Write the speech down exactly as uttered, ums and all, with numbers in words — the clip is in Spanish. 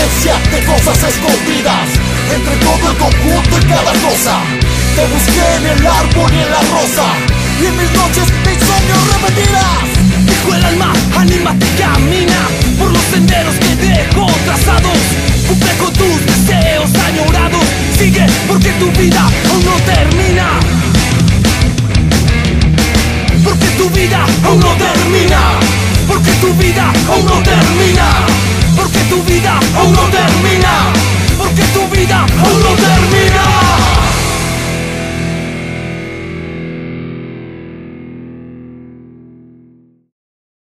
evidencia de cosas escondidas entre todo el conjunto y cada cosa. Te busqué en el árbol y en la rosa, y en mis noches de insomnio repetidas. Dijo el alma, anímate, camina por los senderos que dejo trazados. Cumple con tus deseos añorados. Sigue porque tu vida aún no termina. Porque tu vida aún no termina. Porque tu vida aún no termina. Porque tu vida aún no termina. Porque tu vida aún no termina.